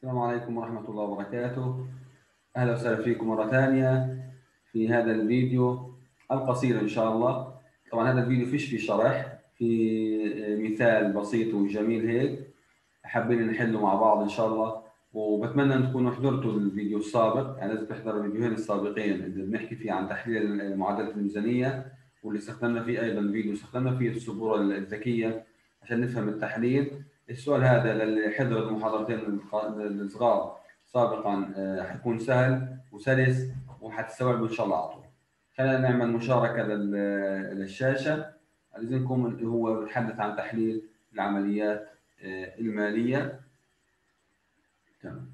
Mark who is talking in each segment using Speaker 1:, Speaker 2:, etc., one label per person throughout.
Speaker 1: السلام عليكم ورحمة الله وبركاته. أهلا وسهلا فيكم مرة ثانية في هذا الفيديو القصير إن شاء الله. طبعا هذا الفيديو فيش فيه شرح، في مثال بسيط وجميل هيك حابين نحله مع بعض إن شاء الله. وبتمنى أن تكونوا حضرتوا الفيديو السابق، يعني لازم تحضروا الفيديوهين السابقين اللي بنحكي فيه عن تحليل معادلة الميزانية، واللي استخدمنا فيه أيضا فيديو استخدمنا فيه السبورة الذكية عشان نفهم التحليل. السؤال هذا للي حضر المحاضرتين الصغار سابقا حيكون سهل وسلس وحتستوعبوا ان شاء الله على طول. خلينا نعمل مشاركه للشاشه. عايزينكم هو بيتحدث عن تحليل العمليات الماليه. تمام.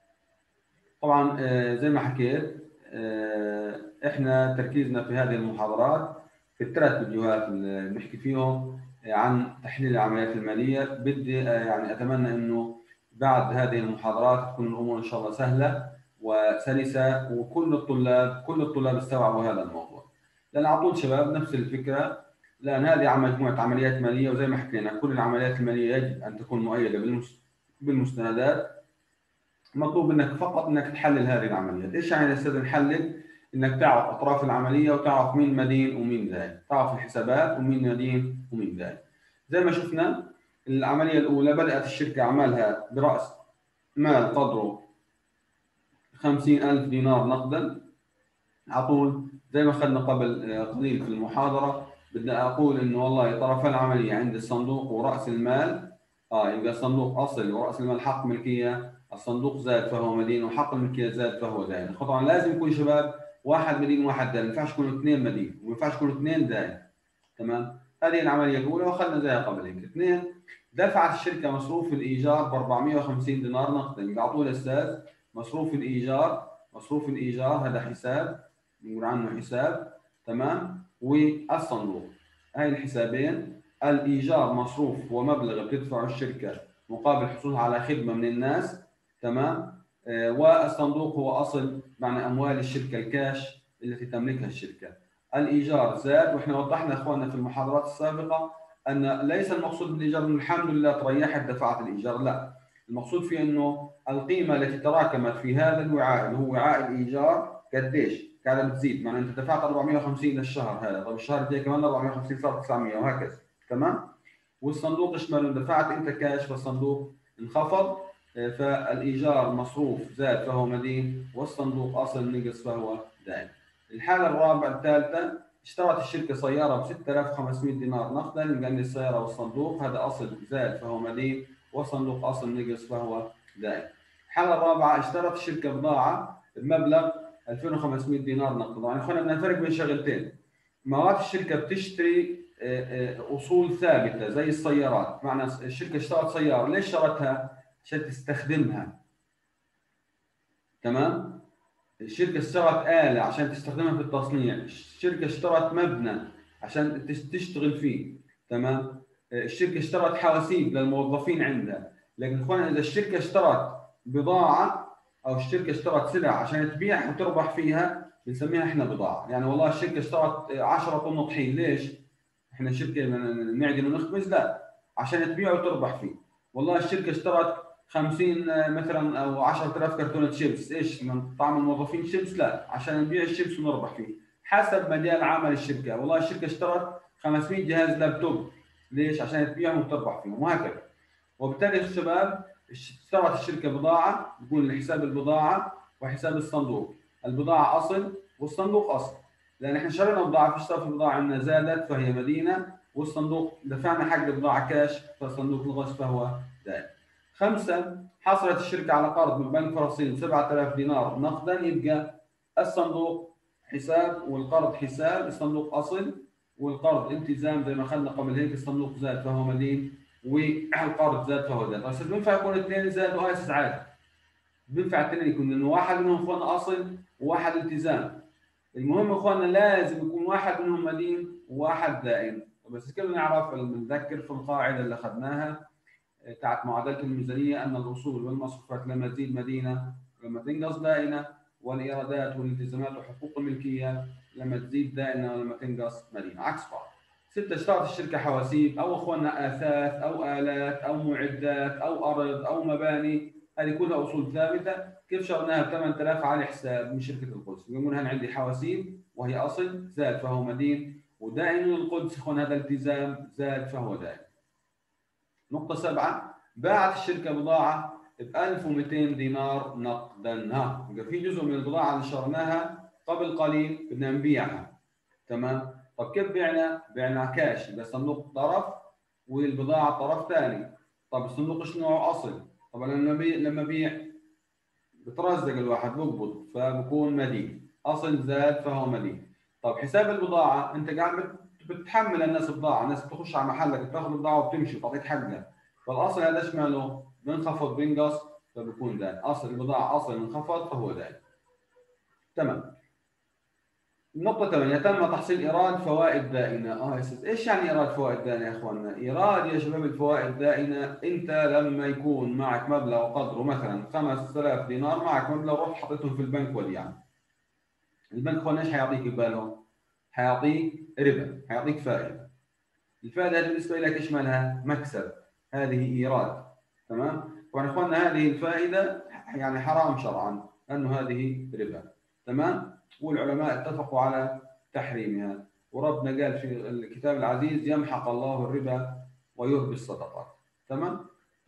Speaker 1: طبعا زي ما حكيت احنا تركيزنا في هذه المحاضرات في الثلاث فيديوهات اللي بنحكي فيهم عن تحليل العمليات الماليه. بدي يعني اتمنى انه بعد هذه المحاضرات تكون الامور ان شاء الله سهله وسلسه، وكل الطلاب استوعبوا هذا الموضوع. لان على طول شباب نفس الفكره، لان هذه مجموعه عمليات ماليه، وزي ما حكينا كل العمليات الماليه يجب ان تكون مؤيده بالمستندات. مطلوب منك فقط انك تحلل هذه العمليات. ايش يعني يا استاذ نحلل؟ انك تعرف اطراف العمليه وتعرف مين مدين ومين داين، تعرف الحسابات ومين مدين ومين داين. زي ما شفنا العمليه الاولى بدات الشركه اعمالها براس مال قدره 50,000 دينار نقدا على طول. زي ما اخذنا قبل قليل في المحاضره، بدي اقول انه والله طرف العمليه عند الصندوق وراس المال. يبقى الصندوق اصل وراس المال حق ملكيه، الصندوق زاد فهو مدين، وحق الملكيه زاد فهو دائن. طبعا لازم يكون شباب واحد مدين وواحد دائن، ما ينفعش يكونوا اثنين مدين وما ينفعش يكونوا اثنين دائن. تمام. هذه العمليه الاولى واخذنا زيها قبل هيك. اثنين، دفعت الشركه مصروف الايجار ب 450 دينار نقدا. يبقى على طول استاذ مصروف الايجار هذا حساب نقول عنه حساب. تمام. والصندوق، هاي الحسابين. الايجار مصروف ومبلغ بتدفعه الشركه مقابل حصولها على خدمه من الناس. تمام. والصندوق هو اصل معنى اموال الشركه الكاش التي تملكها الشركه. الايجار زاد، واحنا وضحنا اخواننا في المحاضرات السابقه ان ليس المقصود بالايجار انه الحمد لله تريحت دفعت الايجار، لا. المقصود فيه انه القيمه التي تراكمت في هذا الوعاء اللي هو وعاء الايجار قديش قاعده بتزيد. معنى انت دفعت 450 للشهر هذا، طب الشهر الجاي كمان 450 صار 900 وهكذا. تمام. والصندوق اشمل دفعت انت كاش فالصندوق انخفض. فالايجار مصروف زاد فهو مدين، والصندوق اصل نقص فهو دائن. الحاله الرابعه الثالثه، اشترت الشركه سياره ب 6500 دينار نقدا. لان السياره والصندوق هذا اصل زاد فهو مدين، والصندوق اصل نقص فهو دائن. الحاله الرابعه، اشترت الشركه بضاعه بمبلغ 2500 دينار نقدا. يعني اخوانا بدنا نفرق بين شغلتين. مرات الشركه بتشتري اصول ثابته زي السيارات. معنى الشركه اشترت سياره، ليش اشترتها؟ عشان تستخدمها. تمام. الشركه اشترت آلة عشان تستخدمها في التصنيع. الشركه اشترت مبنى عشان تشتغل فيه. تمام. الشركه اشترت حواسيب للموظفين عندها. لكن اخوانا اذا الشركه اشترت بضاعه او الشركه اشترت سلع عشان تبيع وتربح فيها، بنسميها احنا بضاعه. يعني والله الشركه اشترت 10 طن طحين، ليش؟ احنا شركه نعجن ونخبز؟ لا، عشان تبيع وتربح فيه. والله الشركه اشترت 50 مثلا او 10,000 كرتونه شيبس، ايش؟ من طعم الموظفين شيبس؟ لا، عشان نبيع الشيبس ونربح فيه. حسب مجال عمل الشركه. والله الشركه اشترت 500 جهاز لابتوب، ليش؟ عشان تبيعهم وتربح فيهم وهكذا. وبالتالي الشباب اشترت الشركه بضاعه، بقول حساب البضاعه وحساب الصندوق. البضاعه اصل والصندوق اصل. لان احنا شرينا بضاعه، فاشترت البضاعه عندنا زادت فهي مدينه، والصندوق دفعنا حق البضاعه كاش فالصندوق نقص فهو دائم. خمسه، حصلت الشركه على قرض من بنك فلسطين 7000 دينار نقدا. يبقى الصندوق حساب والقرض حساب. الصندوق اصل والقرض التزام زي ما اخذنا قبل هيك. الصندوق زاد فهو مدين والقرض زاد فهو زاد. بس بينفع يكون اثنين زادوا هاي عادي. بينفع اثنين يكون انه واحد منهم اخواننا اصل وواحد التزام. المهم اخواننا لازم يكون واحد منهم مدين وواحد دائن. بس كلنا نعرف بنذكر في القاعده اللي اخذناها تاعت معادله الميزانيه ان الاصول والمصروفات لما تزيد مدينه لما تنقص دائنه، والايرادات والالتزامات وحقوق الملكيه لما تزيد دائنه ولما تنقص مدينه، عكس بعض. ستة، اشترت الشركه حواسيب او اخواننا اثاث او الات او معدات او ارض او مباني. هذه كلها اصول ثابته. كيف شرناها ب 8000 على حساب من شركه القدس؟ بيقول هنا عندي حواسيب وهي اصل زاد فهو مدين، ودائن القدس يكون هذا التزام زاد فهو دائن. نقطه 7، باعت الشركه بضاعه ب 1200 دينار نقدا. ها يبقى في جزء من البضاعه اللي شرناها قبل قليل بدنا نبيعها. تمام. طب كيف بعنا؟ بعنا كاش، يبقى صندوق طرف والبضاعه طرف ثاني. طب الصندوق ايش نوعه؟ اصل. طبعا لما بيع بترزق الواحد بقبض فبكون مدين، اصل زاد فهو مدين. طب حساب البضاعه، انت قاعد بتحمل الناس بضاعه، الناس بتخش على محلك بتاخذ البضاعه وبتمشي وتعطيك حقها، فالاصل هذا ايش ماله؟ بنخفض بينقص فبكون دائن. اصل البضاعه اصل انخفض فهو دائن. تمام. النقطة 8، تم تحصيل إيراد فوائد دائنة. إيش يعني إيراد فوائد دائنة يا إخواننا؟ إيراد يا شباب الفوائد دائنة، أنت لما يكون معك مبلغ قدره مثلا 5000 دينار، معك مبلغ رحت حطيتهم في البنك وديعة. البنك إخواننا إيش حيعطيك بباله؟ حيعطيك ربا، حيعطيك فائدة. الفائدة هذه بالنسبة لك إيش مالها؟ مكسب، هذه إيراد. تمام؟ طبعا إخواننا هذه الفائدة يعني حرام شرعا لأنه هذه ربا. تمام؟ والعلماء اتفقوا على تحريمها، وربنا قال في الكتاب العزيز يمحق الله الربا ويربي الصدقات. تمام.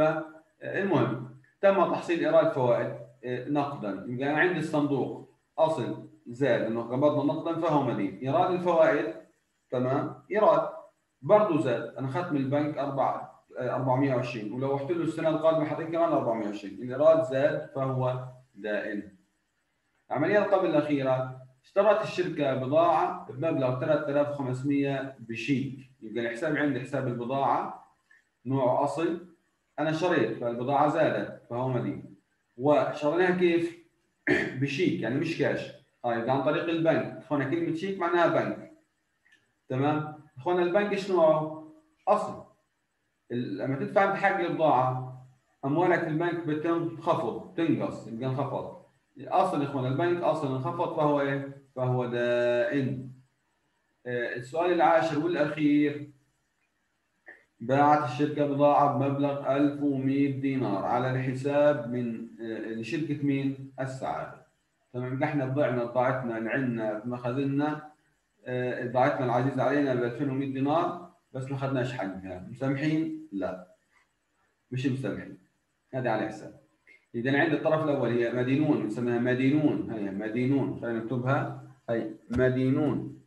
Speaker 1: فالمهم تم تحصيل ايراد فوائد نقدا. يبقى انا عندي الصندوق اصل زاد انه قبضنا نقدا فهو مدين. ايراد الفوائد تمام ايراد برضه زاد، انا اخذت من البنك 420 ولو رحت له السنه القادمه حاعطيك كمان 24. الايراد زاد فهو دائم. العملية قبل الأخيرة، اشترت الشركة بضاعة بمبلغ 3500 بشيك. يبقى الحساب عندي حساب البضاعة نوع أصل، أنا شريت فالبضاعة زادت فهو مدين، وشريناها كيف؟ بشيك يعني مش كاش. طيب عن طريق البنك. هنا كلمة شيك معناها بنك. تمام؟ هنا البنك ايش نوعه؟ أصل. لما تدفع انت حق البضاعة أموالك في البنك بتنخفض تنقص، يبقى انخفض. اصل يا اخوان البنك اصلا انخفض فهو ايه؟ فهو دائن. السؤال العاشر والاخير، باعت الشركه بضاعه بمبلغ 1100 دينار على الحساب من لشركه مين؟ السعاده. تمام. احنا بضاعتنا اللي عندنا في مخازننا، بضاعتنا العزيزه علينا ب 2100 دينار بس ما اخذناش حقها، مسامحين؟ لا مش مسامحين، هذا على حساب. إذا عند الطرف الأول هي مدينون، نسميها مدينون، هي مدينون، خلينا نكتبها، هي مدينون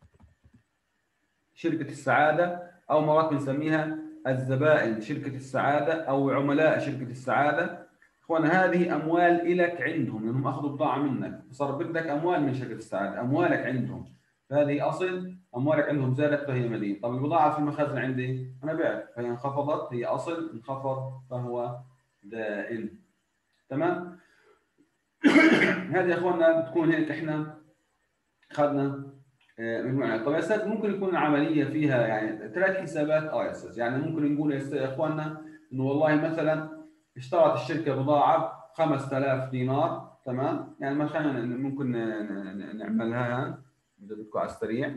Speaker 1: شركة السعادة، أو مرات بنسميها الزبائن شركة السعادة أو عملاء شركة السعادة. إخوانا هذه أموال إلك عندهم، لأنهم أخذوا بضاعة منك، صار بدك أموال من شركة السعادة، أموالك عندهم، فهذه أصل، أموالك عندهم زادت فهي مدين. طب البضاعة في المخازن عندي أنا بعت فهي انخفضت، هي أصل، انخفض فهو دائن. تمام. هذه يا اخواننا بتكون هيك احنا اخذنا مجموعه. طب يا استاذ ممكن يكون العمليه فيها يعني 3 حسابات؟ يا استاذ يعني ممكن نقول يا اخواننا انه والله مثلا اشترت الشركه بضاعه ب 5000 دينار. تمام. يعني ما خلينا ممكن نعملها اذا بدكم على السريع.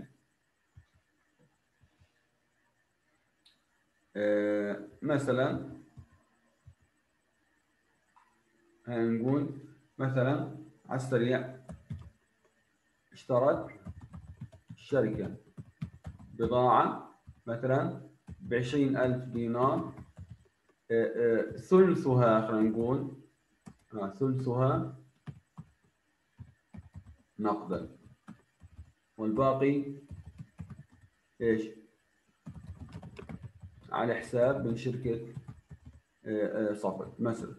Speaker 1: مثلا نقول مثلا على السريع اشترت الشركه بضاعة مثلا ب20000 دينار، ثلثها خلينا نقول ثلثها نقدا، والباقي ايش؟ على حساب من شركة صفد مثلا،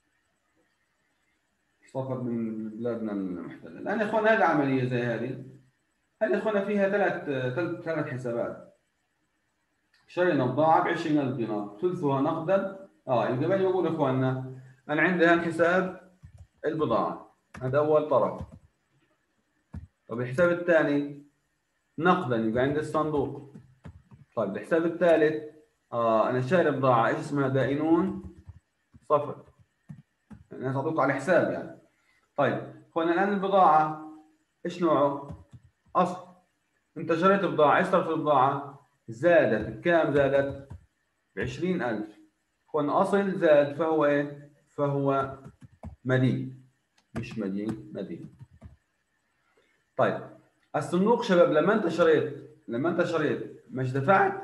Speaker 1: صفد من بلادنا المحتلة. الآن يا اخوان هذه عملية زي هذه يا اخوان فيها ثلاث حسابات. شرينا بضاعة ب20000 دينار ثلثها نقدا. يبقى باجي بقول يا اخواننا انا عندي هان حساب البضاعة، هذا أول طرف. طب الحساب الثاني نقدا، يبقى عندي الصندوق. طيب الحساب الثالث أنا شاري بضاعة إيش اسمها؟ دائنون صفر، الناس تعطوك على حساب يعني. طيب اخوانا الآن البضاعة إيش نوعه؟ أصل. أنت شريت بضاعة، إيش صار في البضاعة؟ زادت بكام؟ زادت ب20000. اخوانا أصل زاد فهو إيه؟ فهو مدين، مش مدين، مدين. طيب الصندوق شباب لما انت شريت مش دفعت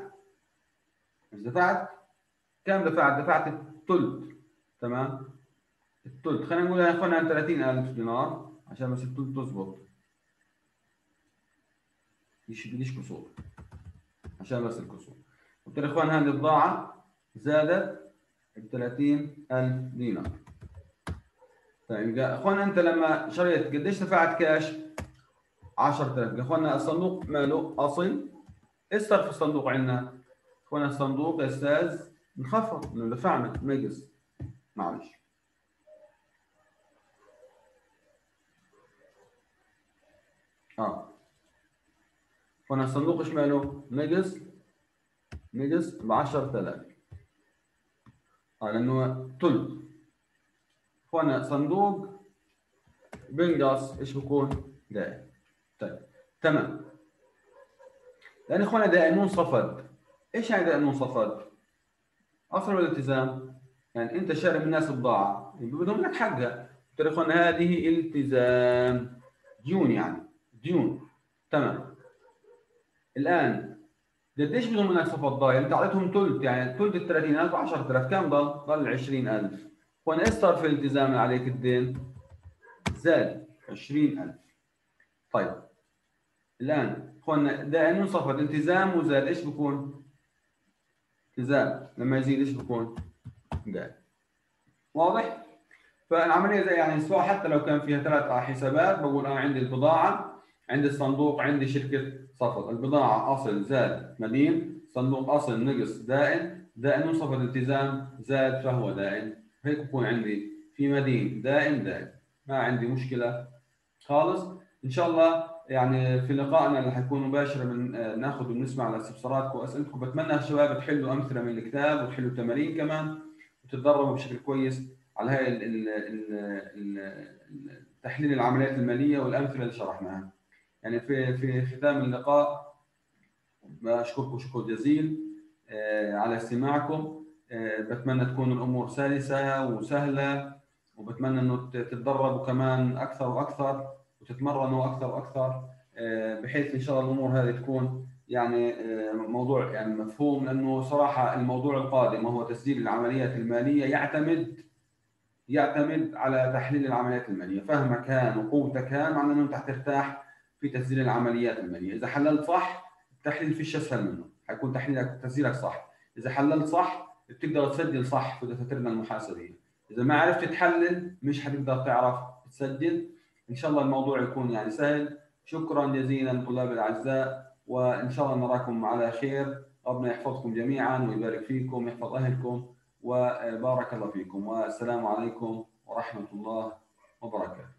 Speaker 1: كم دفعت؟ دفعت الثلث. تمام، الثلث. خلينا نقول يا اخوانا 30,000 دينار عشان بس الثلث تظبط، بديش كسور عشان بس الكسور. قلت له يا اخوان هذه البضاعه زادت ب 30,000 دينار. طيب يا اخوان انت لما شريت قديش دفعت كاش؟ 10,000. يا اخوانا الصندوق ماله اصل، ايش صار في الصندوق عندنا؟ اخوانا الصندوق يا استاذ انخفض انه دفعنا نقص، معلش. اخوانا الصندوق ايش ماله؟ نقص ب 10,000. لانه ثلث. اخوانا صندوق بنقص ايش بكون؟ دائم. طيب تمام. لان اخوانا دائم منصفض. ايش يعني دائم منصفض؟ اصل ولا التزام؟ يعني انت شاري من الناس بضاعه بدهم لك حقها. قلت له اخوانا هذه التزام، ديون يعني، ديون. تمام. الان قديش بدهم منك صفقه ضايع؟ انت اعطيتهم ثلث، يعني ثلث ال 30,000 10,000، كم ضل 20,000. هون ايش صار في الالتزام اللي عليك الدين؟ زاد 20,000. طيب الان اخوانا دائما انصفت التزام وزاد، ايش بكون؟ التزام لما يزيد ايش بكون؟ دائم. واضح؟ فالعمليه زي يعني سواء حتى لو كان فيها 3 حسابات، بقول انا عندي البضاعه، عندي الصندوق، عندي شركه صفد. البضاعه اصل زاد مدين، صندوق اصل نقص دائن، دائن وصفد التزام زاد فهو دائن. هيك بكون عندي في مدين دائن. ما عندي مشكله خالص. ان شاء الله يعني في لقائنا اللي حيكون مباشر من ناخذ ونسمع على استفساراتكم واسئلتكم. بتمنى الشباب تحلوا امثله من الكتاب وتحلوا تمارين كمان وتتدربوا بشكل كويس على هاي تحليل العمليات الماليه والامثله اللي شرحناها. يعني في ختام اللقاء بشكركم شكر جزيل على استماعكم. بتمنى تكون الامور سلسه وسهله، وبتمنى انه تتدربوا كمان اكثر واكثر وتتمرنوا اكثر واكثر، بحيث ان شاء الله الامور هذه تكون يعني موضوع يعني مفهوم. لانه صراحه الموضوع القادم وهو تسجيل العمليات الماليه يعتمد على تحليل العمليات الماليه. فهمك هان وقوتك هان معناه انه انت حترتاح في تسجيل العمليات الماليه. اذا حللت صح التحليل فيش اسهل منه، حيكون تسجيلك صح. اذا حللت صح بتقدر تسجل صح في دفاترنا المحاسبيه. اذا ما عرفت تحلل مش حتقدر تعرف تسجل. ان شاء الله الموضوع يكون يعني سهل. شكرا جزيلا طلاب الاعزاء، وان شاء الله نراكم على خير. ربنا يحفظكم جميعا ويبارك فيكم ويحفظ اهلكم، وبارك الله فيكم، والسلام عليكم ورحمة الله وبركاته.